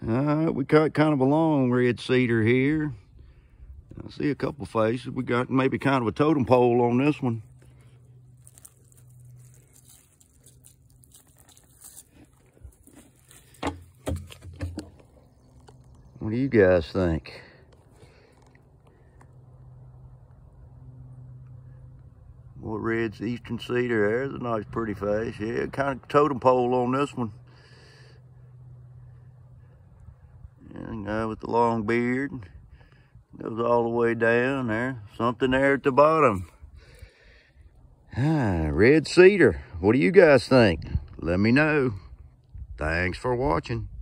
We got kind of a long red cedar here. I see a couple faces. We got maybe kind of a totem pole on this one. What do you guys think? More red eastern cedar. There's a nice pretty face. Yeah, kind of totem pole on this one. And guy with the long beard. Goes all the way down there. Something there at the bottom. Red cedar. What do you guys think? Let me know. Thanks for watching.